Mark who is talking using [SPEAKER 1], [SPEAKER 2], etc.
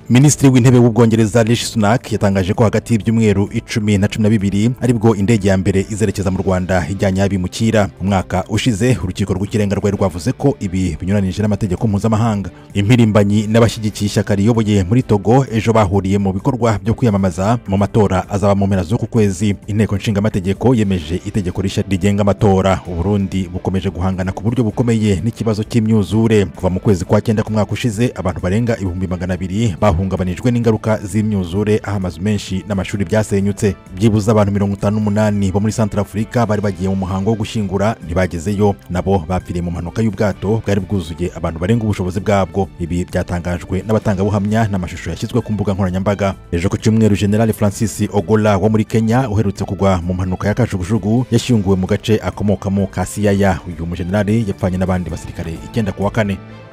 [SPEAKER 1] Minisitiri w'intebe w'Ubwongereza Rishi Sunak yatangaje ko hagati y'ibyumweru 10 na 12 aribwo indege ya mbere izerekeza mu Rwanda ijyanye abimukira. Umwaka ushize urukiko rw'ikirenga rwari rwavuze ko ibi binyuranije n'amategeko mpuzamahanga. Impirimbanyi n'abashyigikiye ishyaka riyoboye muri Togo ejo bahuriye mu bikorwa byo kwiyamamaza mu matora azaba mu mpera z'uku kwezi. Inteko nshingamategeko yemeje itegeko rishya rigenga amatora. Uburundi bukomeje guhangana ku buryo bukomeye n'ikibazo cy'imyuzure. Kuva mu kwezi kwa 9 k'umwaka ushize abantu barenga 200,000 bahungabanijwe n'ingaruka z'imyuzure, aho amazu menshi n'amashuri byasenyutse. Byibuze abantu 58 bo muri Centrafrica bari bagiye mu muhango wo gushyingura ntibagezeyo, nabo bapfiriye mu mpanuka y'ubwato bwari bwuzuye abantu barenga ubushobozi bwabwo. Ibi byatangajwe n'abatangabuhamya n'amashusho yashyizwe ku mbuga nkoranyambaga. Ejo ku cyumweru General Francis Ogola wo muri Kenya uherutse kugwa mu mpanuka y'akajugujugu yashyinguwe mu gace akomokamo ka Siaya. Uyu mujenerali yapfanye n'abandi basirikare 9 ku wa 4.